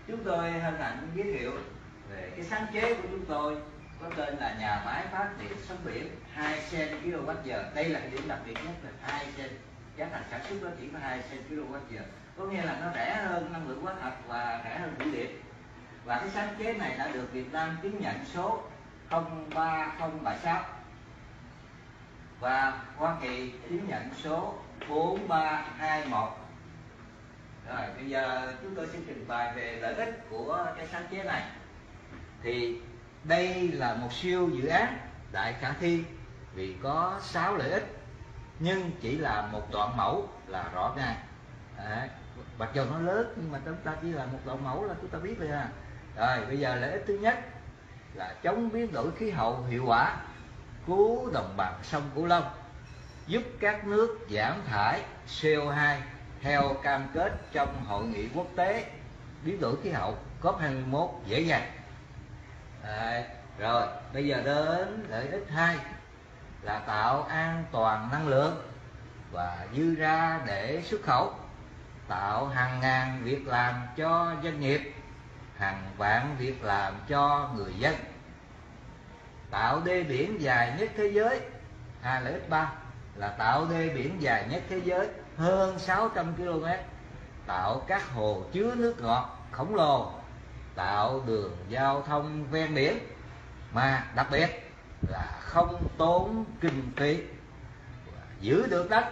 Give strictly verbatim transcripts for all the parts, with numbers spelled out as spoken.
chúng tôi hân hạnh giới thiệu về cái sáng chế của chúng tôi có tên là nhà máy phát điện sóng biển hai sen ki lô oát giờ. Đây là cái điểm đặc biệt nhất là hai sen, giá thành sản xuất nó chỉ có hai sen ki lô oát giờ, có nghĩa là nó rẻ hơn năng lượng hóa thạch và rẻ hơn thủy điện. Và cái sáng chế này đã được Việt Nam chứng nhận số không ba không bảy sáu và Hoa Kỳ chứng nhận số bốn ba hai một. Rồi bây giờ chúng tôi sẽ trình bày về lợi ích của cái sáng chế này. Thì đây là một siêu dự án đại khả thi vì có sáu lợi ích, nhưng chỉ là một đoạn mẫu là rõ ràng. Đấy, mặc dù nó lớn nhưng mà chúng ta chỉ là một đoạn mẫu là chúng ta biết rồi à. Rồi bây giờ lợi ích thứ nhất là chống biến đổi khí hậu hiệu quả, cứu đồng bằng sông Cửu Long, giúp các nước giảm thải xê o hai theo cam kết trong hội nghị quốc tế biến đổi khí hậu cốp hai mươi mốt dễ dàng. Đấy, rồi bây giờ đến lợi ích hai là tạo an toàn năng lượng và dư ra để xuất khẩu, tạo hàng ngàn việc làm cho doanh nghiệp, hàng vạn việc làm cho người dân, tạo đê biển dài nhất thế giới. À, lợi ích ba là tạo đê biển dài nhất thế giới hơn sáu trăm ki lô mét, tạo các hồ chứa nước ngọt khổng lồ, tạo đường giao thông ven biển mà đặc biệt là không tốn kinh phí, giữ được đất,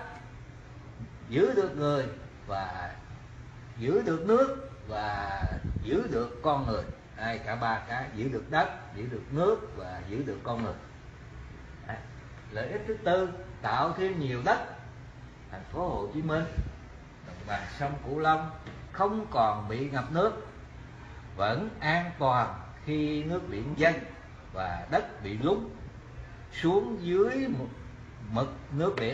giữ được người và giữ được nước và giữ được con người. Đây, cả ba cái: giữ được đất, giữ được nước và giữ được con người. Đấy. Lợi ích thứ tư, tạo thêm nhiều đất. Thành phố Hồ Chí Minh, đồng bằng sông Cửu Long không còn bị ngập nước, vẫn an toàn khi nước biển dâng và đất bị lún xuống dưới mực nước biển.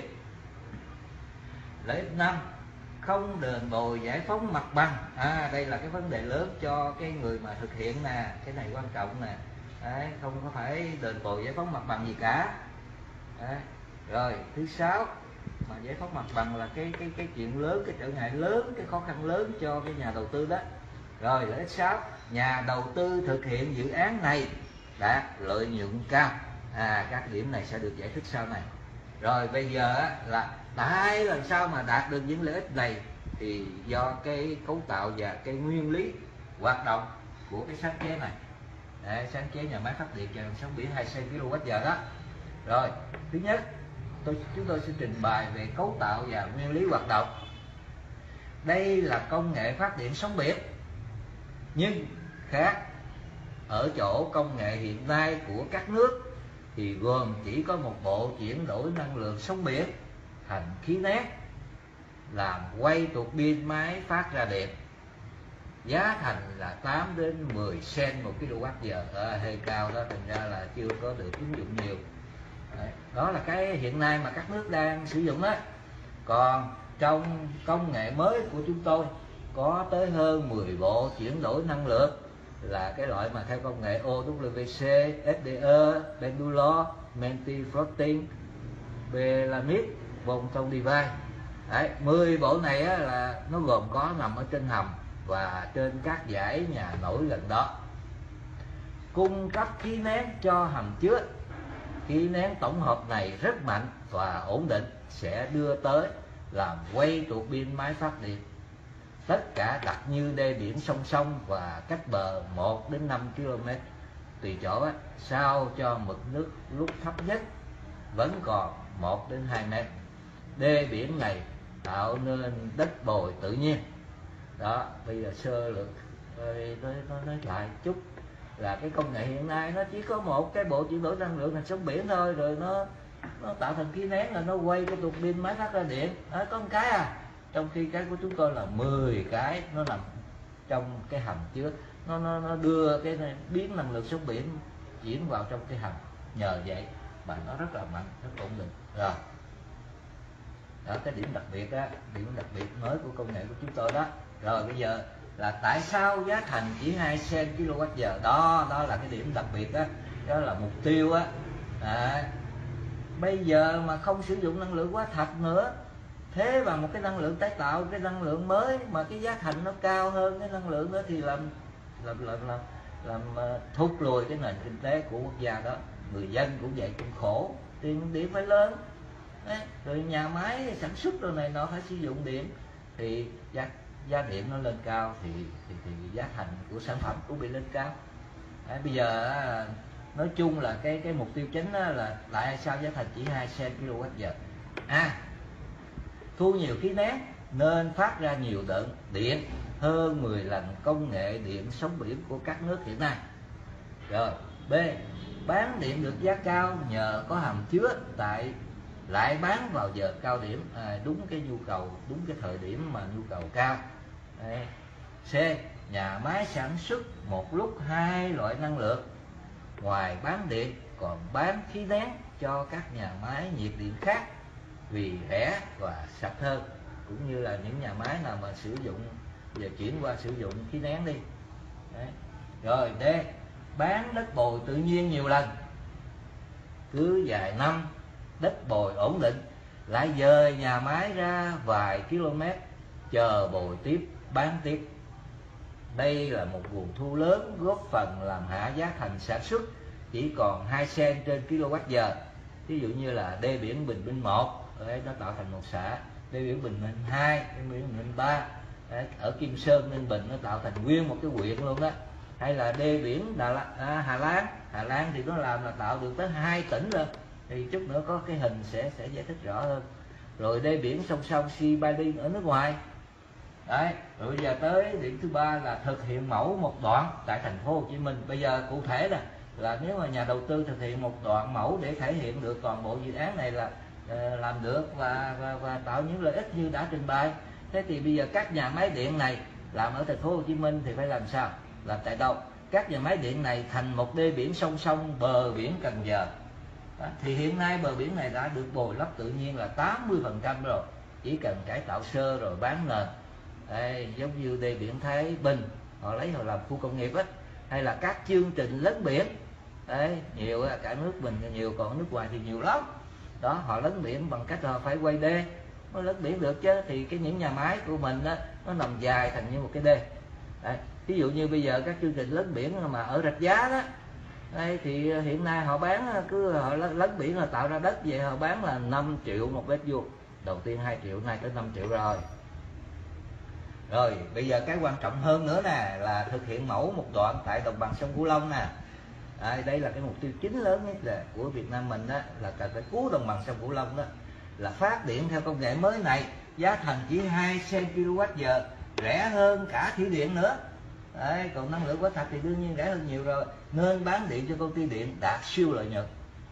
Lợi ích năm, không đền bù giải phóng mặt bằng. À, đây là cái vấn đề lớn cho cái người mà thực hiện nè, cái này quan trọng nè. Đấy, không có phải đền bù giải phóng mặt bằng gì cả. Đấy. Rồi thứ sáu, mà giải phóng mặt bằng là cái cái cái chuyện lớn, cái trở ngại lớn, cái khó khăn lớn cho cái nhà đầu tư đó. Rồi lợi ích sáu, nhà đầu tư thực hiện dự án này đạt lợi nhuận cao. À, các điểm này sẽ được giải thích sau này. Rồi bây giờ là tại làm sao mà đạt được những lợi ích này, thì do cái cấu tạo và cái nguyên lý hoạt động của cái sáng chế này. Đấy, sáng chế nhà máy phát điện chạy bằng sóng biển hai sen ki lô oát giờ đó. Rồi thứ nhất, tôi chúng tôi sẽ trình bày về cấu tạo và nguyên lý hoạt động. Đây là công nghệ phát điện sóng biển, nhưng khác ở chỗ công nghệ hiện nay của các nước thì gồm chỉ có một bộ chuyển đổi năng lượng sóng biển thành khí nén, làm quay tuột pin máy phát ra điện. Giá thành là tám đến mười sen một ki lô oát giờ, à, hơi cao đó, thành ra là chưa có được ứng dụng nhiều. Đấy, đó là cái hiện nay mà các nước đang sử dụng đó. Còn trong công nghệ mới của chúng tôi có tới hơn mười bộ chuyển đổi năng lượng, là cái loại mà theo công nghệ O W C, S D E, Pendulo, Menti Floating, Belamid, Vòng thông Device. Đấy, mười bộ này á, là nó gồm có nằm ở trên hầm và trên các dãy nhà nổi gần đó, cung cấp khí nén cho hầm chứa. Khí nén tổng hợp này rất mạnh và ổn định, sẽ đưa tới làm quay tuột pin máy phát điện. Tất cả đặt như đê biển song song và cách bờ một đến năm ki lô mét tùy chỗ á, sao cho mực nước lúc thấp nhất vẫn còn một đến hai mét. Đê biển này tạo nên đất bồi tự nhiên. Đó, bây giờ sơ lược tôi nói, nói lại chút là cái công nghệ hiện nay nó chỉ có một cái bộ chuyển đổi năng lượng thành sóng biển thôi, rồi nó nó tạo thành khí nén, là nó quay cái tuột pin máy phát ra điện. Đó, có một cái à, trong khi cái của chúng tôi là mười cái nó nằm trong cái hầm chứa, nó nó nó đưa cái này, biến năng lượng sóng biển chuyển vào trong cái hầm, nhờ vậy mà nó rất là mạnh, rất ổn định. Rồi đó, cái điểm đặc biệt á, điểm đặc biệt mới của công nghệ của chúng tôi đó. Rồi bây giờ là tại sao giá thành chỉ hai sen ki lô oát giờ đó, đó là cái điểm đặc biệt đó, đó là mục tiêu á. À, bây giờ mà không sử dụng năng lượng hóa thạch nữa, thế mà một cái năng lượng tái tạo, cái năng lượng mới mà cái giá thành nó cao hơn cái năng lượng nữa, thì làm làm làm làm, làm uh, thúc lùi cái nền kinh tế của quốc gia đó. Người dân cũng vậy, cũng khổ, tiền điện phải lớn. Đấy, rồi nhà máy sản xuất đồ này nó phải sử dụng điện, thì giá giá điện nó lên cao thì thì, thì giá thành của sản phẩm cũng bị lên cao. Đấy, bây giờ nói chung là cái cái mục tiêu chính là tại sao giá thành chỉ hai cent kWh. À, thu nhiều khí nén nên phát ra nhiều đợt điện hơn mười lần công nghệ điện sóng biển của các nước hiện nay. Rồi B, bán điện được giá cao nhờ có hầm chứa tại lại bán vào giờ cao điểm, à, đúng cái nhu cầu, đúng cái thời điểm mà nhu cầu cao. Đấy. C, nhà máy sản xuất một lúc hai loại năng lượng, ngoài bán điện còn bán khí nén cho các nhà máy nhiệt điện khác vì rẻ và sạch hơn, cũng như là những nhà máy nào mà sử dụng giờ chuyển qua sử dụng khí nén đi. Đấy. Rồi D, bán đất bồi tự nhiên nhiều lần, cứ vài năm đất bồi ổn định lại dời nhà máy ra vài km chờ bồi tiếp, bán tiếp. Đây là một nguồn thu lớn góp phần làm hạ giá thành sản xuất chỉ còn hai cent trên kWh. Ví dụ như là đê biển Bình Minh một, đấy, nó tạo thành một xã, đê biển Bình Minh hai, đê biển Bình Minh ba, đấy, ở Kim Sơn Ninh Bình nó tạo thành nguyên một cái huyện luôn đó. Hay là đê biển Đà La, à, Hà Lan, Hà Lan thì nó làm là tạo được tới hai tỉnh rồi. Thì chút nữa có cái hình sẽ sẽ giải thích rõ hơn. Rồi đê biển song song Sea Balin ở nước ngoài. Đấy, rồi bây giờ tới điểm thứ ba là thực hiện mẫu một đoạn tại thành phố Hồ Chí Minh. Bây giờ cụ thể là là nếu mà nhà đầu tư thực hiện một đoạn mẫu để thể hiện được toàn bộ dự án này là uh, làm được và, và và tạo những lợi ích như đã trình bày. Thế thì bây giờ các nhà máy điện này làm ở thành phố Hồ Chí Minh thì phải làm sao? Làm tại đâu? Các nhà máy điện này thành một đê biển song song bờ biển Cần Giờ. Đó, thì hiện nay bờ biển này đã được bồi lấp tự nhiên là tám mươi phần trăm rồi, chỉ cần cải tạo sơ rồi bán nền. Đây, giống như đê biển Thái Bình họ lấy họ làm khu công nghiệp á, hay là các chương trình lấn biển. Đấy, nhiều cả nước mình nhiều, còn nước ngoài thì nhiều lắm. Đó, họ lấn biển bằng cách họ phải quay đê mới lấn biển được chứ. Thì cái những nhà máy của mình á, nó nằm dài thành như một cái đê. Đấy, ví dụ như bây giờ các chương trình lấn biển mà ở Rạch Giá đó, đây thì hiện nay họ bán cứ họ lấn biển là tạo ra đất vậy, họ bán là năm triệu một mét vuông, đầu tiên hai triệu, nay tới năm triệu rồi. Rồi bây giờ cái quan trọng hơn nữa nè là thực hiện mẫu một đoạn tại đồng bằng sông Cửu Long nè. À, đây là cái mục tiêu chính lớn nhất là của Việt Nam mình đó, là cần phải cứu đồng bằng sông Cửu Long đó, là phát điện theo công nghệ mới này, giá thành chỉ hai cent kWh, rẻ hơn cả thủy điện nữa. Đấy, còn năng lượng hóa thạch thì đương nhiên rẻ hơn nhiều rồi, nên bán điện cho công ty điện đạt siêu lợi nhuận.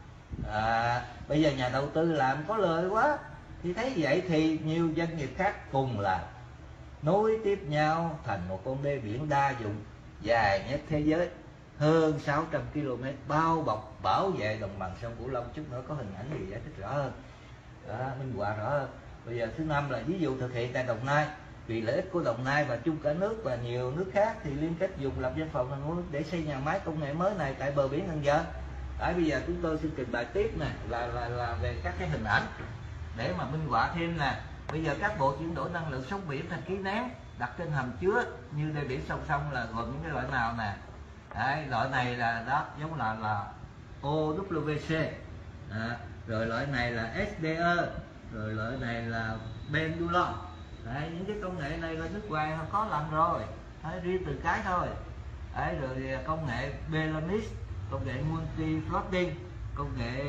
À, bây giờ nhà đầu tư làm có lời quá, thì thấy vậy thì nhiều doanh nghiệp khác cùng làm, nối tiếp nhau thành một con đê biển đa dụng dài nhất thế giới, hơn sáu trăm ki lô mét, bao bọc bảo vệ đồng bằng sông Cửu Long. Chút nữa có hình ảnh gì giải thích rõ hơn, đó, minh họa rõ hơn. Bây giờ thứ năm là ví dụ thực hiện tại Đồng Nai, vì lợi ích của Đồng Nai và chung cả nước và nhiều nước khác thì liên kết dùng lập văn phòng thành phố để xây nhà máy công nghệ mới này tại bờ biển Cần Giờ. Đấy, bây giờ chúng tôi xin trình bày tiếp này là là là về các cái hình ảnh để mà minh họa thêm nè. Bây giờ các bộ chuyển đổi năng lượng sóng biển thành khí nén đặt trên hầm chứa như đê biển song song là gồm những cái loại nào nè. Đấy, loại này là đó giống là là O W C, à, rồi loại này là S D E, rồi loại này là Pendulum. Đấy, những cái công nghệ này là nước ngoài họ có làm rồi, đấy, riêng từ cái thôi. Đấy, rồi công nghệ Belamis, công nghệ multi floating, công nghệ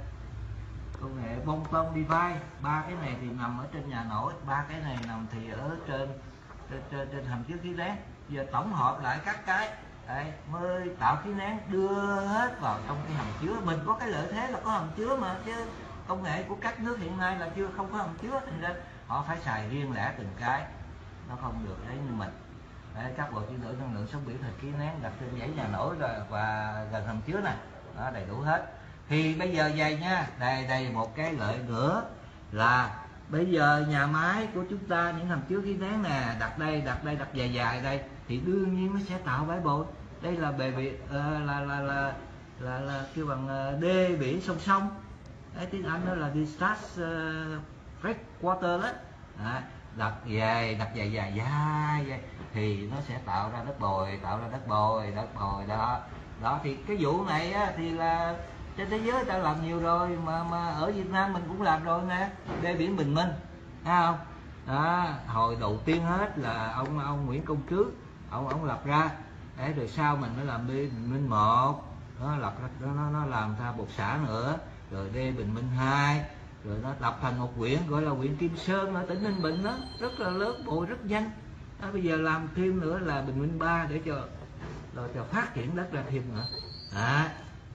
công nghệ bông tông device. Ba cái này thì nằm ở trên nhà nổi, ba cái này nằm thì ở trên trên trên, trên hầm chứa khí nén. Giờ tổng hợp lại các cái đấy, mới tạo khí nén đưa hết vào trong cái hầm chứa. Mình có cái lợi thế là có hầm chứa mà, chứ công nghệ của các nước hiện nay là chưa không có hầm chứa, thành ra họ phải xài riêng lẻ từng cái, nó không được đấy như mình. Đấy, các bộ chuyển đổi năng lượng sóng biển thành khí nén đặt trên dãy nhà nổi rồi và gần hầm chứa này, đó, đầy đủ hết. Thì bây giờ vậy nha, đây đây một cái lợi nữa là bây giờ nhà máy của chúng ta, những hầm chứa khí nén nè, đặt đây đặt đây đặt dài dài đây, thì đương nhiên nó sẽ tạo bãi bồi. Đây là bề biển uh, là là là là là, là kêu bằng uh, đê biển song song. Đấy, tiếng Anh đó là discharge uh, breakwater đó. À, đặt dài đặt dài dài dài, dài thì nó sẽ tạo ra đất bồi, tạo ra đất bồi đất bồi đó. Đó thì cái vụ này á, thì là trên thế giới người ta làm nhiều rồi, mà mà ở Việt Nam mình cũng làm rồi nè, đê biển Bình Minh, thấy không? Đó, hồi đầu tiên hết là ông ông Nguyễn Công Trứ, ông ông lập ra, đấy, rồi sau mình mới làm đê Bình Minh một, nó lập ra, nó nó làm ra một xã nữa, rồi đê Bình Minh hai, rồi nó tập thành một huyện gọi là huyện Kim Sơn ở tỉnh Ninh Bình, đó rất là lớn, bồi rất nhanh. Đó, bây giờ làm thêm nữa là Bình Minh ba để cho rồi cho phát triển đất ra thêm nữa. À,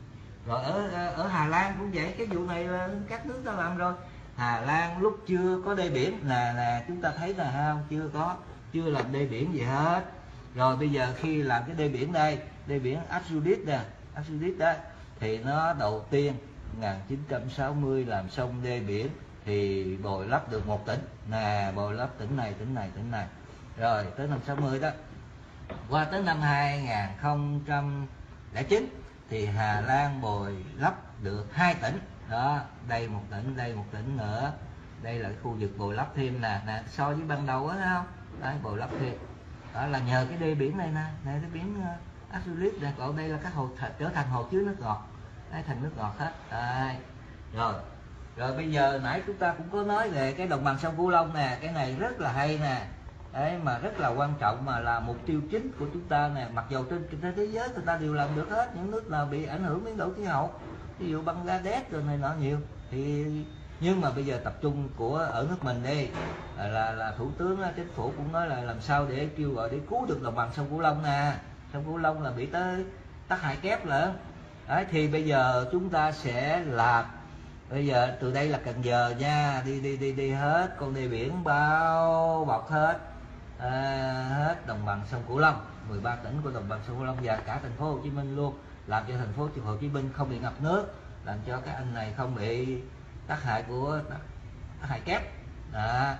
rồi ở ở Hà Lan cũng vậy, cái vụ này là các nước ta làm rồi. Hà Lan lúc chưa có đê biển là là chúng ta thấy là không, chưa có chưa làm đê biển gì hết. Rồi bây giờ khi làm cái đê biển đây, đê biển Asudit nè, Asudit đó, thì nó đầu tiên một nghìn chín trăm sáu mươi làm xong đê biển thì bồi lấp được một tỉnh nè, bồi lấp tỉnh này tỉnh này tỉnh này. Rồi tới năm sáu mươi đó, qua tới năm hai nghìn không trăm lẻ chín thì Hà Lan bồi lấp được hai tỉnh đó, đây một tỉnh, đây một tỉnh nữa, đây là cái khu vực bồi lấp thêm nè, nè so với ban đầu đó, thấy không? Đấy, bồi lấp thêm đó là nhờ cái đê biển này nè, này cái biển uh, Asudit nè, còn đây là các hồ trở thành hồ chứa nước ngọt, đấy, thành nước ngọt hết. Đấy. Rồi rồi bây giờ nãy chúng ta cũng có nói về cái đồng bằng sông Cửu Long nè, cái này rất là hay nè, đấy, mà rất là quan trọng, mà là mục tiêu chính của chúng ta nè. Mặc dù trên kinh tế thế giới người ta đều làm được hết, những nước nào bị ảnh hưởng biến đổi khí hậu, ví dụ Bangladesh rồi này nọ nhiều, thì nhưng mà bây giờ tập trung của ở nước mình đi là là thủ tướng chính phủ cũng nói là làm sao để kêu gọi để cứu được đồng bằng sông Cửu Long nè. Sông Cửu Long là bị tới tắc hại kép lận. Đấy, thì bây giờ chúng ta sẽ làm, bây giờ từ đây là Cần Giờ nha, đi đi đi đi hết con đê biển bao bọc hết à, hết đồng bằng sông Cửu Long, mười ba tỉnh của đồng bằng sông Cửu Long và cả thành phố Hồ Chí Minh luôn, làm cho thành phố Hồ Chí Minh không bị ngập nước, làm cho các anh này không bị tác hại của tác hại kép. Đó.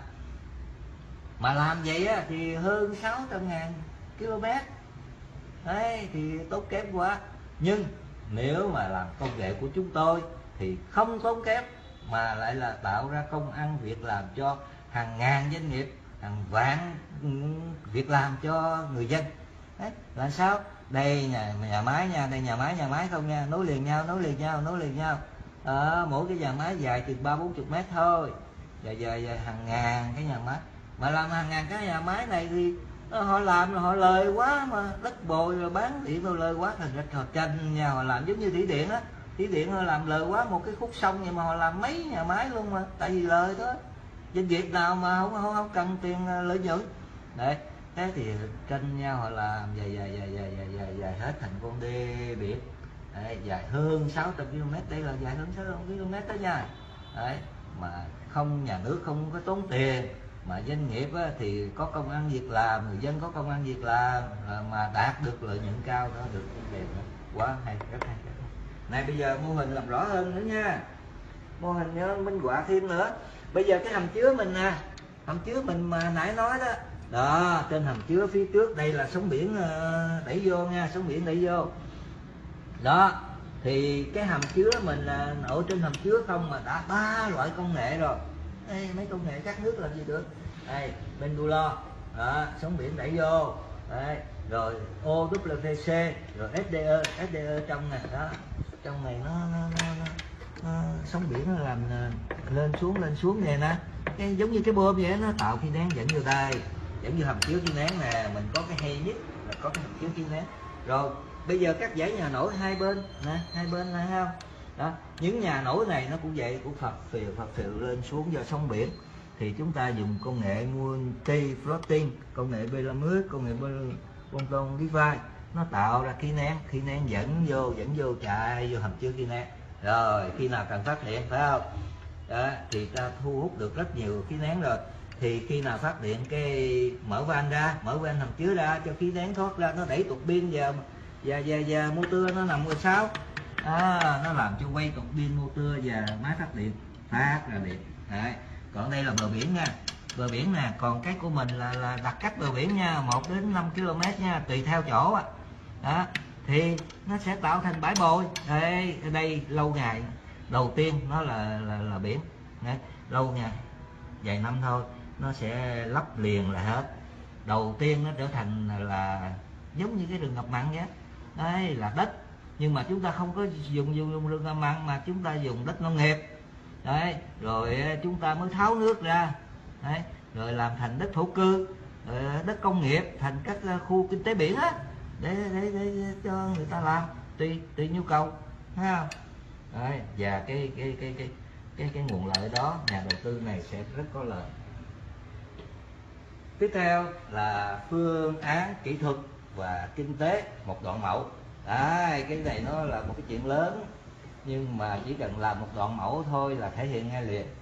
Mà làm vậy á, thì hơn sáu trăm ngàn km, đấy thì tốn kém quá. Nhưng nếu mà làm công nghệ của chúng tôi thì không tốn kém, mà lại là tạo ra công ăn việc làm cho hàng ngàn doanh nghiệp, hàng vạn việc làm cho người dân. Đấy, là sao? Đây nhà nhà máy nha, đây nhà máy nhà máy không nha, nối liền nhau nối liền nhau nối liền nhau. À, mỗi cái nhà máy dài chừng ba bốn chục mét thôi, dài dài dài hàng ngàn cái nhà máy, mà làm hàng ngàn cái nhà máy này thì họ làm rồi họ lời quá, mà đất bồi rồi bán điện rồi lời quá, thành ra họ tranh nhau, họ làm giống như thủy điện á, thủy điện họ làm lời quá một cái khúc sông, nhưng mà họ làm mấy nhà máy luôn, mà tại vì lời đó, doanh nghiệp nào mà không không, không cần tiền lợi nhuận. Đấy, thế thì tranh nhau họ làm dài dài dài dài dài dài, dài hết thành con đê biển. Đấy, dài hơn sáu trăm ki lô mét, đây là dài hơn sáu trăm ki lô mét đó nha. Đấy, mà không, nhà nước không có tốn tiền, mà doanh nghiệp á, thì có công ăn việc làm, người dân có công ăn việc làm, mà đạt được lợi nhuận cao đó, được tiền đó. Quá hay, rất hay, rất hay. Này bây giờ mô hình làm rõ hơn nữa nha, mô hình nhớ minh họa thêm nữa. Bây giờ cái hầm chứa mình nè, hầm chứa mình mà nãy nói đó, đó trên hầm chứa phía trước đây là sóng biển đẩy vô nha, sóng biển đẩy vô đó, thì cái hầm chứa mình là ở trên hầm chứa không mà đã ba loại công nghệ rồi. Đây, mấy công nghệ các nước làm gì được. Đây, Pendulo đó, sóng biển đẩy vô. Đấy, rồi O W C, rồi S D E, S D E trong này đó, trong này nó, nó, nó, nó, nó sóng biển nó làm lên xuống lên xuống vậy nè, cái giống như cái bơm vậy, nó tạo khí nén dẫn vô đây, dẫn vô hầm chứa khí nén nè. Mình có cái hay nhất là có cái hầm chứa khí nén. Rồi bây giờ các dãy nhà nổi hai bên nè, hai bên này không đó, những nhà nổi này nó cũng vậy, cũng phập phìu phập phìu lên xuống do sóng biển. Thì chúng ta dùng công nghệ multi floating, công nghệ Belamut, công nghệ Bonton Levi, nó tạo ra khí nén, khí nén dẫn vô dẫn vô chạy vô hầm chứa khí nén. Rồi khi nào cần phát điện, phải không? Đó, thì ta thu hút được rất nhiều khí nén rồi. Thì khi nào phát điện cái mở van ra, mở van hầm chứa ra cho khí nén thoát ra, nó đẩy tuột pin vào và và và motor nó nằm ở sau. À, nó làm cho quay tuột pin motor và máy phát điện phát ra điện. Đấy. Còn đây là bờ biển nha, bờ biển nè. Còn cái của mình là là đặt cách bờ biển nha, một đến năm ki lô mét nha, tùy theo chỗ á. Đó, thì nó sẽ tạo thành bãi bồi. Đây, ở đây lâu ngày đầu tiên nó là là, là biển. Đấy, lâu ngày vài năm thôi nó sẽ lấp liền là hết. Đầu tiên nó trở thành là giống như cái rừng ngập mặn vậy đấy, là đất, nhưng mà chúng ta không có dùng dùng, dùng rừng ngập mặn mà chúng ta dùng đất nông nghiệp đấy, rồi chúng ta mới tháo nước ra đấy, rồi làm thành đất thổ cư, rồi đất công nghiệp thành các khu kinh tế biển á, để, để để cho người ta làm tùy tùy nhu cầu, thấy không? Đấy, và cái cái cái cái cái cái nguồn lợi đó nhà đầu tư này sẽ rất có lợi. Tiếp theo là phương án kỹ thuật và kinh tế một đoạn mẫu. Đấy, cái này nó là một cái chuyện lớn, nhưng mà chỉ cần làm một đoạn mẫu thôi là thể hiện ngay liền,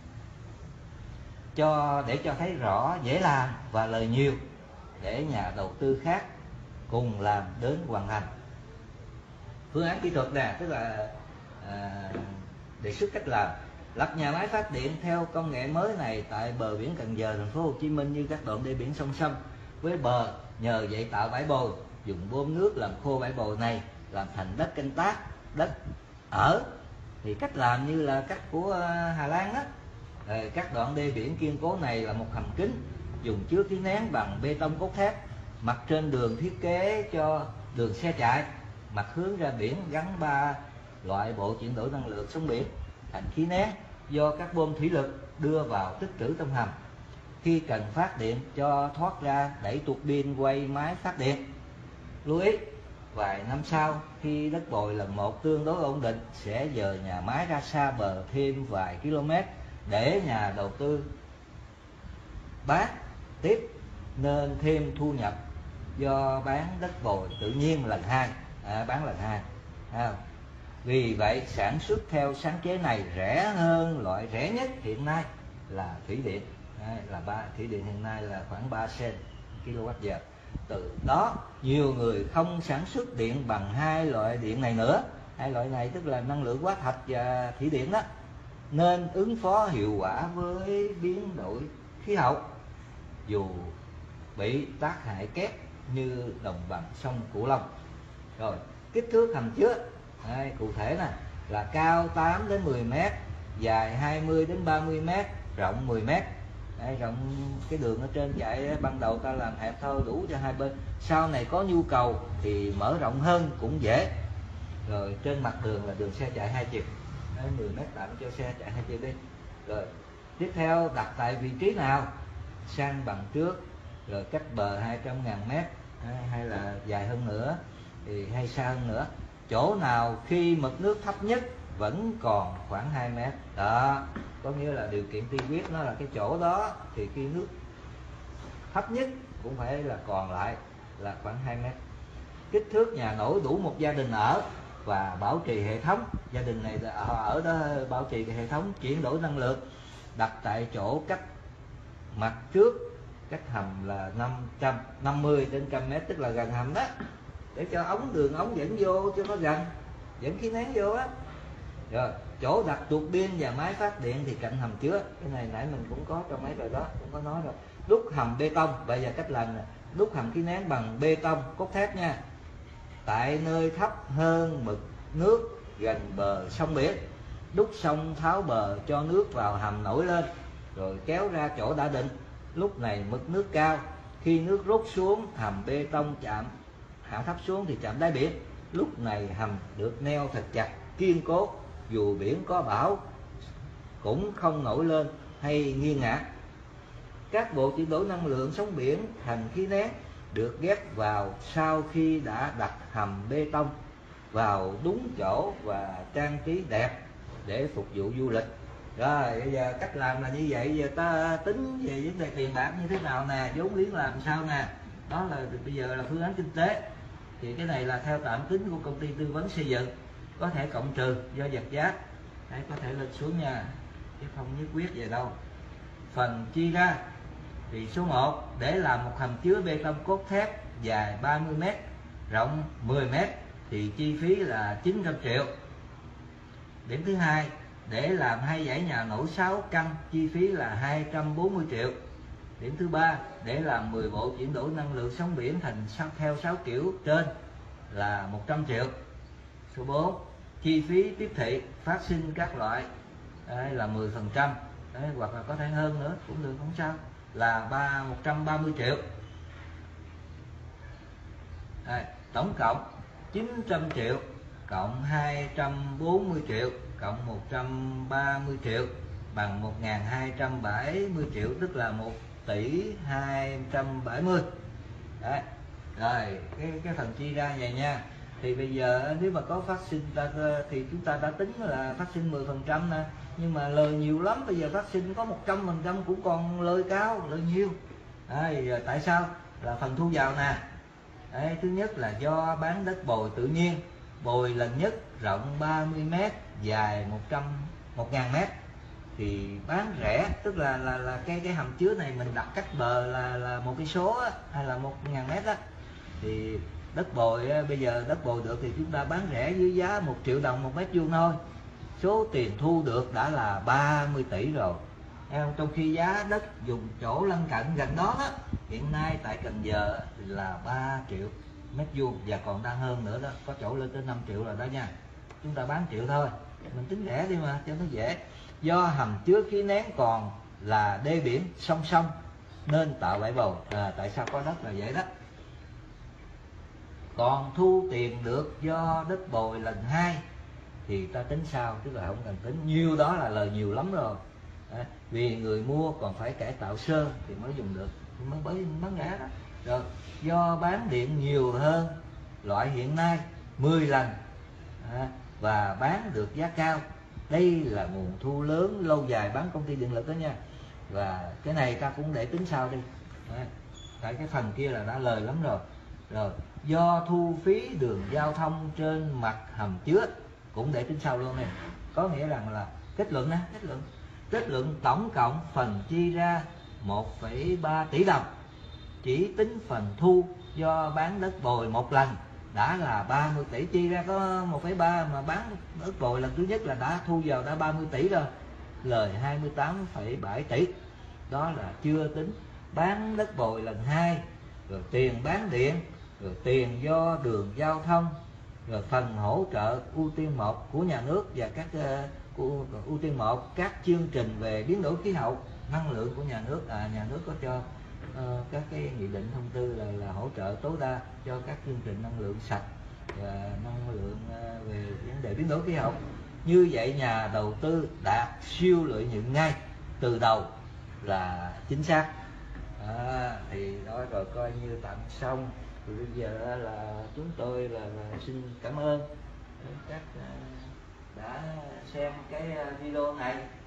cho để cho thấy rõ, dễ làm và lời nhiều, để nhà đầu tư khác cùng làm đến hoàn thành. Phương án kỹ thuật nè, tức là à, đề xuất cách làm: lập nhà máy phát điện theo công nghệ mới này tại bờ biển Cần Giờ, thành phố Hồ Chí Minh như các đoạn đê biển song song với bờ, nhờ vậy tạo bãi bồi, dùng bơm nước làm khô bãi bồi này, làm thành đất canh tác, đất ở. Thì cách làm như là cách của Hà Lan đó. Rồi các đoạn đê biển kiên cố này là một hầm kính, dùng chứa khí nén bằng bê tông cốt thép, mặt trên đường thiết kế cho đường xe chạy, mặt hướng ra biển gắn ba loại bộ chuyển đổi năng lượng sóng biển thành khí nén do các bơm thủy lực đưa vào tích trữ trong hầm. Khi cần phát điện cho thoát ra đẩy tuột pin quay máy phát điện. Lưu ý, vài năm sau khi đất bồi lần một tương đối ổn định sẽ dời nhà máy ra xa bờ thêm vài km để nhà đầu tư bán tiếp, nên thêm thu nhập do bán đất bồi tự nhiên lần hai, à, bán lần hai. À, vì vậy sản xuất theo sáng chế này rẻ hơn loại rẻ nhất hiện nay là thủy điện. Đây, là ba thủy điện hiện nay là khoảng ba sen kWh. Từ đó nhiều người không sản xuất điện bằng hai loại điện này nữa. Hai loại này tức là năng lượng hóa thạch và thủy điện đó, nên ứng phó hiệu quả với biến đổi khí hậu dù bị tác hại kép như đồng bằng sông Cửu Long. Rồi kích thước hầm chứa. Đây, cụ thể nè là cao tám đến mười mét, dài hai mươi đến ba mươi mét, rộng mười mét. Đây, rộng cái đường ở trên chạy ban đầu ta làm hẹp thôi, đủ cho hai bên. Sau này có nhu cầu thì mở rộng hơn cũng dễ. Rồi trên mặt đường là đường xe chạy hai chiều. Đây, mười mét tạm cho xe chạy hai chiều đi. Rồi tiếp theo đặt tại vị trí nào? San bằng trước, rồi cách bờ hai trăm ngàn mét, hay là dài hơn nữa thì hay xa hơn nữa. Chỗ nào khi mực nước thấp nhất vẫn còn khoảng hai mét đó, có nghĩa là điều kiện tiên quyết nó là cái chỗ đó thì khi nước thấp nhất cũng phải là còn lại là khoảng hai mét. Kích thước nhà nổi đủ một gia đình ở và bảo trì hệ thống. Gia đình này ở đó bảo trì hệ thống chuyển đổi năng lượng. Đặt tại chỗ cách mặt trước cách hầm là năm trăm năm mươi đến một trăm mét, tức là gần hầm đó, để cho ống đường ống dẫn vô cho nó gần, dẫn khí nén vô á. Rồi chỗ đặt tuột pin và máy phát điện thì cạnh hầm chứa. Cái này nãy mình cũng có trong mấy bài đó cũng có nói rồi. Đúc hầm bê tông. Bây giờ cách làm nè, đúc hầm khí nén bằng bê tông cốt thép nha, tại nơi thấp hơn mực nước gần bờ sông biển. Đúc xong tháo bờ cho nước vào hầm nổi lên, rồi kéo ra chỗ đã định. Lúc này mực nước cao, khi nước rút xuống hầm bê tông chạm hạ thấp xuống thì chạm đáy biển. Lúc này hầm được neo thật chặt kiên cố, dù biển có bão cũng không nổi lên hay nghiêng ngả. Các bộ chuyển đổi năng lượng sóng biển thành khí nén được ghép vào sau khi đã đặt hầm bê tông vào đúng chỗ và trang trí đẹp để phục vụ du lịch. Rồi bây giờ cách làm là như vậy. Giờ ta tính về vấn đề tiền bạc như thế nào nè, vốn liếng làm sao nè. Đó là bây giờ là phương án kinh tế. Thì cái này là theo tạm tính của công ty tư vấn xây dựng, có thể cộng trừ do vật giá. Đấy, có thể lên xuống nha, chứ không nhất quyết về đâu. Phần chi ra thì số một, để làm một hầm chứa bê tông cốt thép dài ba mươi mét, rộng mười mét thì chi phí là chín trăm triệu. Điểm thứ hai, để làm hai dãy nhà nổi sáu căn chi phí là hai trăm bốn mươi triệu. Điểm thứ ba, để làm mười bộ chuyển đổi năng lượng sóng biển thành theo sáu kiểu trên là một trăm triệu. Số bốn, chi phí tiếp thị phát sinh các loại, đây là mười phần trăm, hoặc là có thể hơn nữa cũng được, không sao. là ba một trăm ba mươi triệu. Đây, tổng cộng chín trăm triệu cộng hai trăm bốn mươi triệu cộng một trăm ba mươi triệu bằng một nghìn hai trăm bảy mươi triệu, tức là một tỷ hai trăm bảy mươi. Đấy. Rồi cái cái phần chia ra vậy nha. Thì bây giờ nếu mà có phát sinh ta thì chúng ta đã tính là phát sinh mười phần trăm nè, nhưng mà lời nhiều lắm, bây giờ phát sinh có một trăm phần trăm cũng còn lời cao, lời nhiều. Đấy, rồi tại sao? Là phần thu vào nè. Đấy, thứ nhất là do bán đất bồi tự nhiên, bồi lần nhất rộng ba mươi mét, dài một trăm một nghìn mét thì bán rẻ, tức là là là cái cái hầm chứa này mình đặt cách bờ là là một cây số hay là một ngàn mét á, thì đất bồi bây giờ đất bồi được thì chúng ta bán rẻ dưới giá một triệu đồng một mét vuông thôi. Số tiền thu được đã là ba mươi tỷ rồi. Trong khi giá đất dùng chỗ lân cận gần đó, đó hiện nay tại Cần Giờ là ba triệu mét vuông và còn đang hơn nữa đó, có chỗ lên tới năm triệu rồi đó nha. Chúng ta bán triệu thôi, mình tính rẻ đi mà cho nó dễ. Do hầm chứa khí nén còn là đê biển song song nên tạo bãi bồi. À, tại sao có đất là dễ đó. Còn thu tiền được do đất bồi lần hai thì ta tính sao, tức là không cần tính, nhiều đó là lời nhiều lắm rồi. À, vì người mua còn phải cải tạo sơ thì mới dùng được, mới mới bán rẻ đó. Rồi do bán điện nhiều hơn loại hiện nay mười lần à, và bán được giá cao, đây là nguồn thu lớn lâu dài bán công ty điện lực đó nha. Và cái này ta cũng để tính sau đi. À, tại cái phần kia là đã lời lắm rồi. Rồi do thu phí đường giao thông trên mặt hầm chứa cũng để tính sau luôn này. Có nghĩa rằng là kết luận á, kết luận kết luận tổng cộng phần chi ra một phẩy ba tỷ đồng, chỉ tính phần thu do bán đất bồi một lần đã là ba mươi tỷ, chi ra có một phẩy ba mà bán đất bồi lần thứ nhất là đã thu vào đã ba mươi tỷ rồi, lời hai mươi tám phẩy bảy tỷ. Đó là chưa tính bán đất bồi lần hai, rồi tiền bán điện, rồi tiền do đường giao thông, rồi phần hỗ trợ ưu tiên một của nhà nước và các uh, ưu tiên một các chương trình về biến đổi khí hậu năng lượng của nhà nước. À, nhà nước có cho uh, các cái nghị định thông tư là, là hỗ trợ tối đa cho các chương trình năng lượng sạch và năng lượng uh, về vấn đề biến đổi khí hậu. Như vậy nhà đầu tư đạt siêu lợi nhuận ngay từ đầu là chính xác. À, thì đó rồi coi như tạm xong. Thì bây giờ là chúng tôi là, là xin cảm ơn các đã xem cái video này.